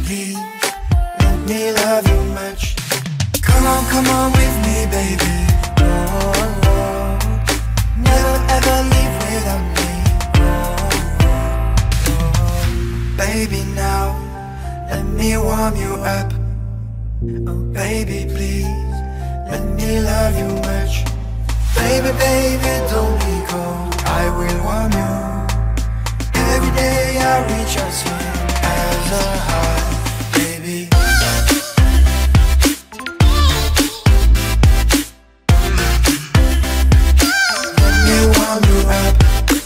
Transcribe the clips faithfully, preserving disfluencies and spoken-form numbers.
please, let me love you much. Come on, come on with me, baby. Oh, oh. Never ever leave without me. Oh, oh. Baby, now let me warm you up. Oh, baby, please, let me love you much. Baby, baby, don't be cold, I will warm you. Every day I reach out to you as a heart, baby. Let me warm you up.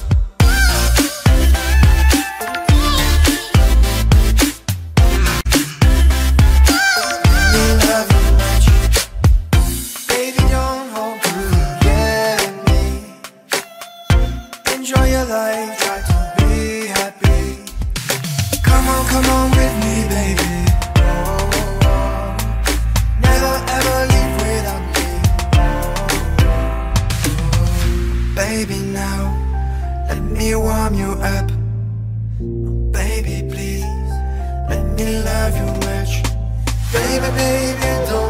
Let me love you much. Baby, don't hold forget me. Enjoy your life, try to be happy. Come on, come on with me, baby. Oh, oh, oh. Never ever leave without me. Oh, oh. Baby, now let me warm you up. Oh, baby, please, let me love you much. Baby, baby, don't